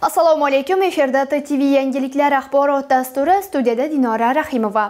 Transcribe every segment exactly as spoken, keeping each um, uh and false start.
Assalomu alaykum, efirda T T V yangiliklar axborot dasturi, studiyada Dinora Rahimova.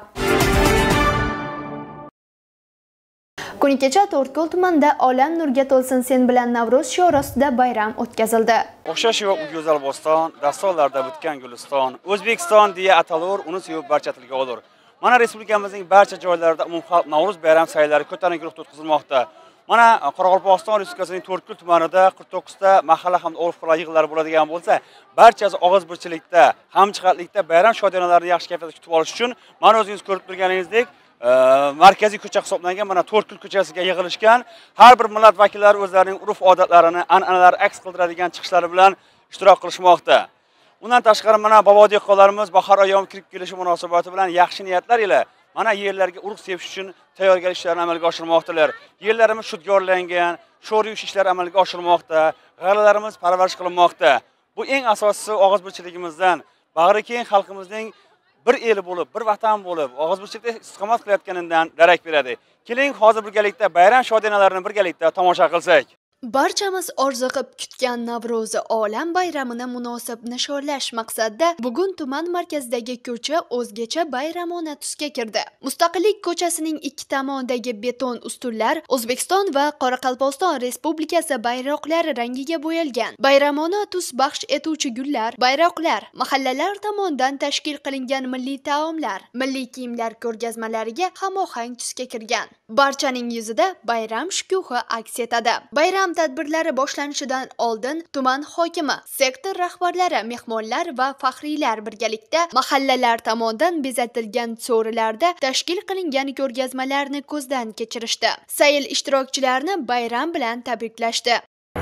Kuni kecha To'rtko'l tumanida Olam nurga to'lsin sen bilan Navro'z shiori ostida bayram o'tkazildi. O'xshash yo'q go'zal bo'ston, dastorlarda bitgan guliston, O'zbekiston deya atalur, uni sevib barcha tilga olur. Mana respublikamizning barcha joylarida umumxalq Navro'z bayram saylari ko'tarinki ruhda o'tkazilmoqda. Mana Qoraqalpog'iston Respublikasining To'rtko'l tumanida qirq to'qqiz ta mahalla hamda urf-odat yig'inlari bo'ladigan bo'lsa, barchasi og'iz birchilikda, hamjihatlikda bayram shodiyonalarini yaxshi kayfiyatda kutib olish uchun mana o'zingiz ko'rib turganingizdek markaziy ko'cha hisoblangan mana To'rtko'l ko'chasiga yig'ilishgan. Har bir millat vakillari o'zlarining urf-odatlarini, an'analarini aks qildiradigan chiqishlari bilan ishtirok qilishmoqda. Undan tashqari mana bobo dehqonlarimiz bahor oyomi kirib kelishi munosabati bilan yaxshi niyatlar ila mana yerlarga urug' sepish uchun tayyorgarlik ishlarini amalga oshirmoqdalar. Yerlarimiz shudgorlangan, sho'r yuvish ishlari amalga oshirilmoqda, g'alalarimiz parvarish qilinmoqda. Bu eng asosiysi og'iz birchiligimizdan, bag'ri keng xalqimizning bir el bo'lib, bir vatan bo'lib, og'iz birchilikda istiqomat qilayotganidan darak beradi. Keling, hozir birgalikda bayram shodiyonalarini birgalikda tomosha qilsak. Barchamiz orziqib kutgan Navro'z olam bayramini munosib nishonlash maqsadida bugun tuman markazidagi ko'cha o'zgacha bayramona tusga kirdi. Mustaqillik ko'chasining ikki tomonidagi beton ustunlar O'zbekiston va Qoraqalpog'iston Respublikasi bayroqlari rangiga bo'yalgan. Bayramona tus baxsh etuvchi gullar, bayroqlar, mahallalar tomonidan tashkil qilingan milliy taomlar, milliy kiyimlar ko'rgazmalariga hamohang tusga kirgan. Barchaning yuzida bayram shukuhi aks etadi. Bayram tadbirlari boshlanishidan oldin tuman hokimi, sektor rahbarlari, mehmonlar va faxriylar birgalikda mahallalar tomonidan bezatilgan so'rilarda tashkil qilingan ko'rgazmalarni ko'zdan kechirishdi. Sayil ishtirokchilarini bayram bilan tabriklashdi.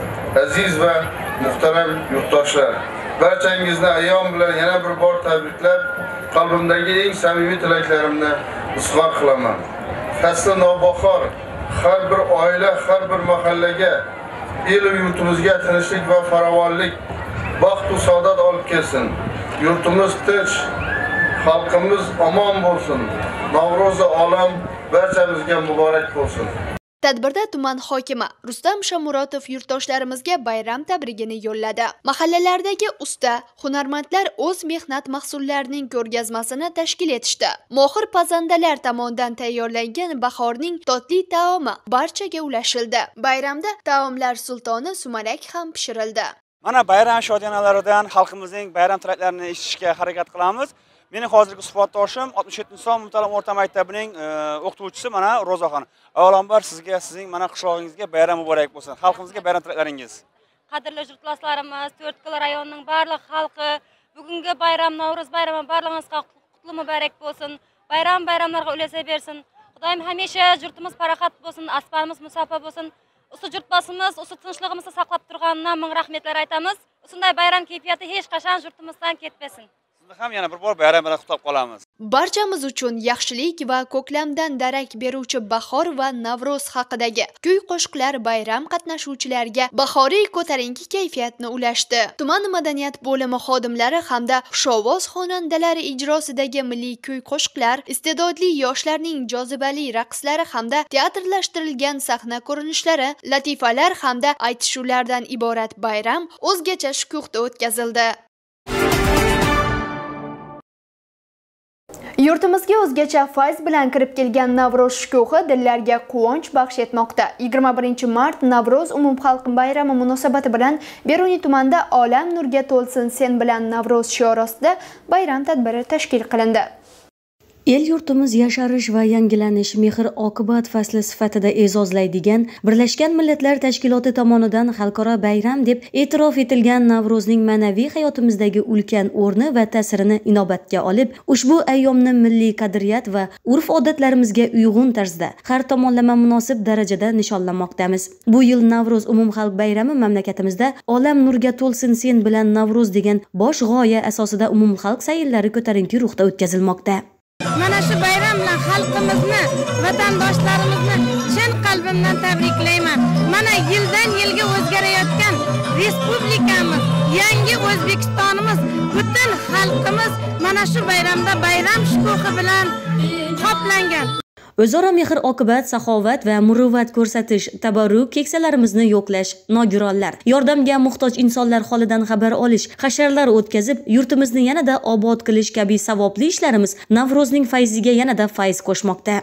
Aziz va muhtaram yurtdoshlar, barchangizni ayyom bilan yana bir bor tabriklab, qalbimdagi eng samimiy tilaklarimni izhor qilaman. Fasli navbahor har bir oila, har bir mahallaga, el yurtimizga tinchlik va farovonlik, baxt va saodat olib kelsin. Yurtimiz tinch, xalqimiz omon bo'lsin. Navro'z olam barchamizga muborak bo'lsin. Tadbirda tuman hokimi Rustam Shamurotov yurtdoshlarimizga bayram tabrigini yo'lladi. Mahallalardagi usta, hunarmandlar o'z mehnat mahsullarining ko'rgazmasini tashkil etishdi. Mohir pazandalar tomonidan tayyorlangan bahorning totli taomi barchaga ulashildi. Bayramda taomlar sultoni sumalak ham pishirildi. Mana bayram shodiyonalaridan xalqimizning bayram tilaklarini eshitishga harakat qilamiz. Meni hozirgi suhbatdoshim oltmish yettinchi son ta'lim o'rta maktabining o'qituvchisi mana Ro'zaxon. Avvalambor sizga, sizning mana qishlog'ingizga bayram muborak bo'lsin. Xalqimizga bayram tilaklaringiz. Qadrli yurtdoshlarimiz, To'rtko'l rayonining barliq xalqi, bugungi bayram Navro'z bayrami barlig'ingizga qutlug' muborak bo'lsin. Bayram bayramlarga ulasa bersin. Xudoyim hamisha yurtimiz paraxat bo'lsin, aspanimiz musaffa bo'lsin. Usti yurtboshimiz, usti tinchligimizni saqlab turganidan ming rahmatlar aytamiz. Shunday bayram kayfiyati hech qachon yurtimizdan ketmasin. Ham yana bir bor bayram bilan qutlab qolamiz. Barchamiz uchun yaxshilik va ko'klamdan darak beruvchi bahor va Navro'z haqidagi kuy-qo'shiqlar bayram qatnashuvchilariga bahoriy ko'tarinki kayfiyatni ulashdi. Tuman madaniyat bo'limi xodimlari hamda xushovoz xonandalari ijrosidagi milliy kuy-qo'shiqlar, iste'dodli yoshlarning jozibali raqslari hamda teatrlashtirilgan sahna ko'rinishlari, latifalar hamda aytishuvlardan iborat bayram o'zgacha shukuhda o'tkazildi. Yurtimizga o'zgacha fayz bilan kirib kelgan Navro'z shukuhi dillarga quvonch baxsh etmoqda. yigirma birinchi mart Navro'z umumxalq bayrami munosabati bilan Beruniy tumanida Olam nurga to'lsin sen bilan Navro'z shiori ostida bayram tadbiri tashkil qilindi. El yurtimiz yasharish va yangilanish mehr oqibat fasli sifatida e'zozlaydigan Birlashgan Millatlar Tashkiloti tomonidan xalqaro bayram deb e'tirof etilgan Navro'zning ma'naviy hayotimizdagi ulkan o'rni va ta'sirini inobatga olib, ushbu ayyomni milliy qadriyat va urf-odatlarimizga uyg'un tarzda har tomonlama munosib darajada nishonlamoqdamiz. Bu yil Navro'z umumxalq bayrami mamlakatimizda Olam nurga to'lsin sen bilan Navro'z degan bosh g'oya asosida umumxalq sayillari ko'tarinki ruhda o'tkazilmoqda. Mana shu bayram bilan xalqimizni, vatandoshlarimizni chin qalbimdan tabriklayman. Mana yildan yilga o'zgarayotgan respublikamiz, yangi O'zbekistonimiz, butun xalqimiz mana shu bayramda bayram shukuhi bilan qoplangan. O'zaro mehr oqibat, saxovat va muruvvat ko'rsatish, tabarruk keksalarimizni yo'qlash, nogironlar, yordamga muhtoj insonlar holidan xabar olish, hasharlar o'tkazib, yurtimizni yanada obod qilish kabi savobli ishlarimiz Navrozning fayziga yanada fayz qo'shmoqda.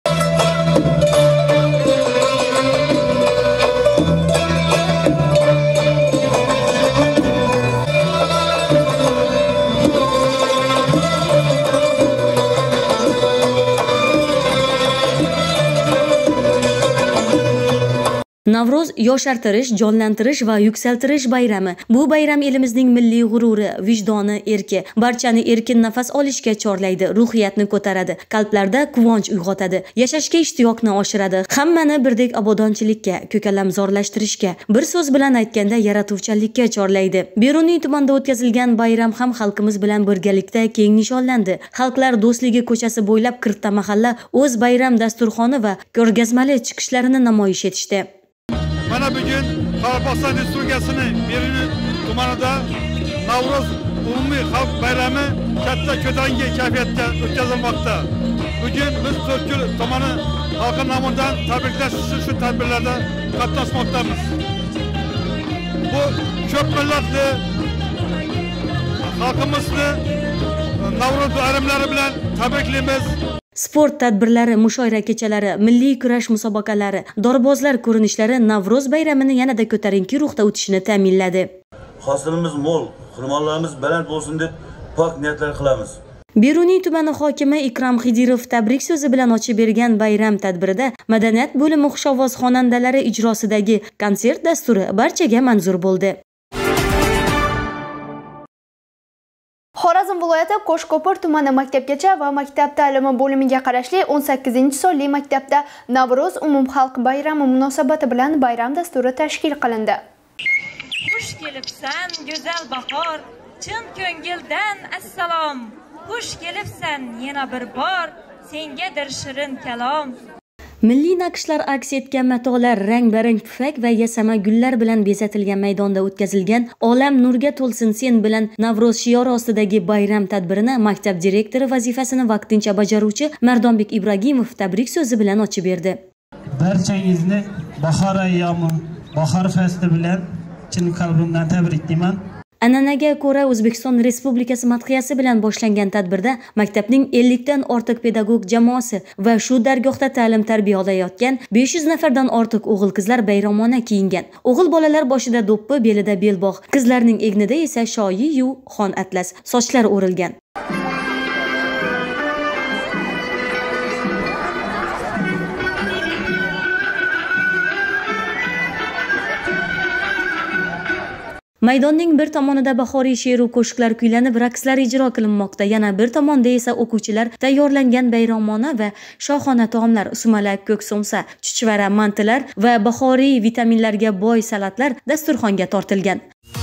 Navro'z yoshartirish, jonlantirish va yuksaltirish bayrami. Bu bayram elimizning milliy g'ururi, vijdoni, erki, barchani erkin nafas olishga chorlaydi, ruhiyatni ko'taradi, qalblarda quvonch uyg'otadi, yashashga ishtiyoqni oshiradi, hammani birdek obodonchilikka, ko'kalamzorlashtirishga, bir so'z bilan aytganda yaratuvchanlikka chorlaydi. Beruniy tumanda o'tkazilgan bayram ham xalqimiz bilan birgalikda keng nishonlandi. Xalqlar do'stligi ko'chasi bo'ylab qirqta mahalla o'z bayram dasturxoni va ko'rgazmali chiqishlarini namoyish etishdi. Mana bugün Qoraqalpog'iston Respublikasining Beruniy tumanida Navro'z umumiy xalq bayrami katta ko'tarinki kayfiyatda o'tkazilmoqda. Bugün biz To'rtko'l tumani xalqi nomidan tabriklash uchun shu tadbirlarda qatnashmoqdamiz. Bu ko'p millatli xalqimizni Navro'z bayramlari bilan tabriklaymiz. Sport tadbirlari, mushoira kechalari, milliy kurash musobaqalari, dorbozlar ko'rinishlari Navro'z bayramini yanada ko'tarinki ruhda o'tishini ta'minladi. Hosilimiz mo'l, xurmonlarimiz baland bo'lsin deb pok niyatlar qilamiz. Beruniy tumani hokimi Ikrom Xidirov tabrik so'zi bilan ochib bergan bayram tadbirida madaniyat bo'limi xushovoz xonandalari ijrosidagi konsert dasturi barchaga manzur bo'ldi. Xorazm viloyati Qo'shko'pir tumani maktabgacha va maktab ta'limi bo'limiga qarashli o'n sakkizinchi sonli maktabda Navro'z umumxalq bayrami munosabati bilan bayram dasturi tashkil qilindi. Xush kelibsan, go'zal bahor, chin ko'ngildan assalom. Xush kelibsan yana bir bor, sengadir shirin kalom. Milliy naqshlar aks etgan matolar, rang-barang pufak va yasama gullar bilan bezatilgan maydonda o'tkazilgan Olam nurga to'lsin sen bilan Navro'z shiori ostidagi bayram tadbirini maktab direktori vazifasini vaqtincha bajaruvchi Mardonbek Ibragimov tabrik so'zi bilan ochib berdi. Barchangizni bahor ayyomi, bahor fasli bilan chin qalbimdan tabriklayman. An'anaga ko'ra O'zbekiston Respublikasi madhiyasi bilan boshlangan tadbirda maktabning ellikdan ortiq pedagog jamoasi va shu dargohda ta'lim-tarbiya olayotgan besh yuz nafardan ortiq o'g'il-qizlar bayramona kiyingan. O'g'il bolalar boshida do'ppi, belida belbog', qizlarning egnida esa shoyi-yu xon atlas sochlar o'rilgan. Maydonning bir tomonida bahoriy she'ru qo'shiqlar kuylanib, raqslar ijro qilinmoqda. Yana bir tomonda esa o'quvchilar tayyorlangan bayramona va shohona taomlar, sumalak, ko'ksomsa, chuchvara, mantilar va bahoriy vitaminlarga boy salatlar dasturxonga tortilgan.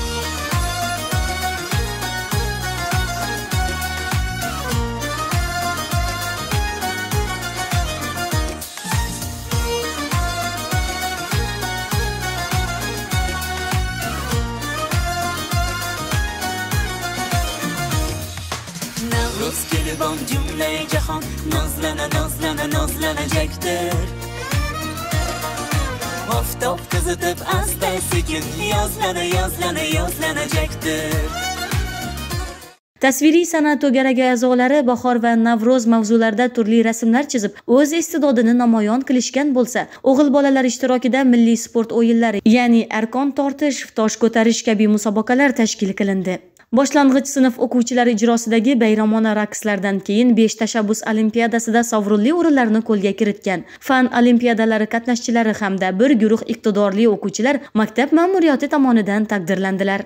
Kelibon cümle jahon nozlana nozlana nozlanajakdir. Oftob qizitib asta sekin yozlana yozlana yozlanajakdir. Tasviriy san'at to'garagi a'zolari bahor va Navro'z mavzularida turli rasmlar chizib, o'z iste'dodini namoyon qilishgan bo'lsa, o'g'il bolalar ishtirokida milliy sport o'yinlari, ya'ni arqon tortish, tosh ko'tarish kabi musobaqalar tashkil qilindi. Boshlang'ich sinf o'quvchilari ijrosidagi bayramona raqslardan keyin besh tashabbus olimpiadasida sovrinli o'rinlarni qo'lga kiritgan fan olimpiadalari qatnashchilari hamda bir guruh iqtidorli o'quvchilar maktab ma'muriyati tomonidan taqdirlandilar.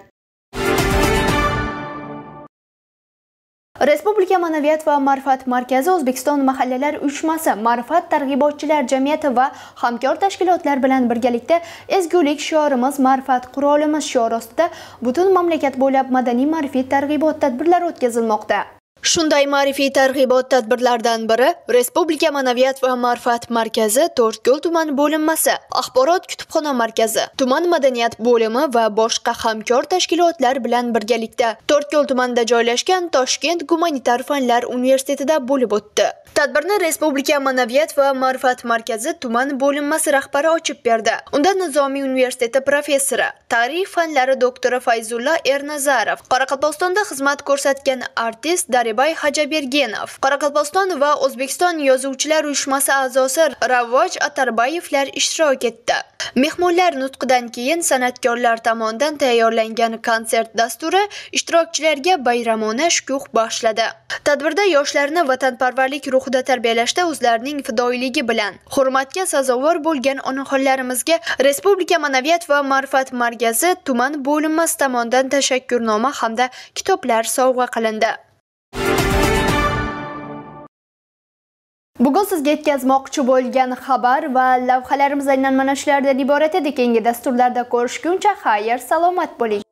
Respublika Ma'naviyat va ma'rifat markazi O'zbekiston mahallalar uyushmasi, ma'rifat targ'ibotchilar jamiyati va hamkor tashkilotlar bilan birgalikda ezgulik shiorimiz, ma'rifat qurolimiz shiori ostida butun mamlakat bo'ylab madaniy ma'rifiy targ'ibot tadbirlari o'tkazilmoqda. Shunday ma'rifiy targ'ibot tadbirlaridan biri Respublika Ma'naviyat va ma'rifat markazi To'rtko'l tuman bo'linmasi, Axborot kutubxona markazi, tuman madaniyat bo'limi va boshqa hamkor tashkilotlar bilan birgalikda To'rtko'l tumanida joylashgan Toshkent gumanitar fanlar universitetida bo'lib o'tdi. Tadbirni Respublika Ma'naviyat va ma'rifat markazi tuman bo'linmasi rahbari ochib berdi. Unda Nizomiy universiteti professori, tarix fanlari doktori Fayzulla Ernazarov, Qoraqalpog'istonda xizmat ko'rsatgan artist Daribay Hajabergenov, Qoraqalpog'iston va O'zbekiston yozuvchilar uyushmasi a'zosi Ravoj Atarbayevlar ishtirok etdi. Mehmonlar nutqidan keyin san'atkorlar tomonidan tayyorlangan konsert dasturi ishtirokchilarga bayramona shukuh bag'ishladi. Tadbirda yoshlarni vatanparvarlik ruhida tarbiyalashda o'zlarining fidoyiligi bilan hurmatga sazovor bo'lgan onaxonlarimizga Respublika Ma'naviyat va ma'rifat markazi tuman bo'linmasi tomonidan tashakkurnoma hamda kitoblar sovg'a qilindi. Bugun sizga yetkazmoqchi bo'lgan xabar va lavhalarimiz aynan mana shulardan iborat edi. Keyingi dasturlarda ko'rishguncha xayr, salomat bo'ling.